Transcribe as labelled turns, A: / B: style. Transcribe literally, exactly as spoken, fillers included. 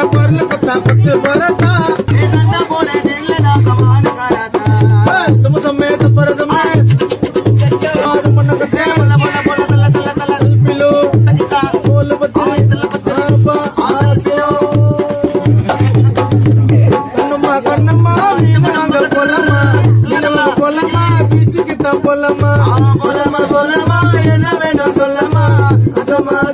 A: பொருள் குத்தா குத்து பரட்டா சும சமேத பரதமே மண்ண கட்டே பிலோ போல பத்திரி கண்ணம்மா கண்ணம்மா நாங்க போலமா போலமா பீச்சு கிட்ட போலமா
B: போலமா போலமா என்ன வேணும் சொல்லமா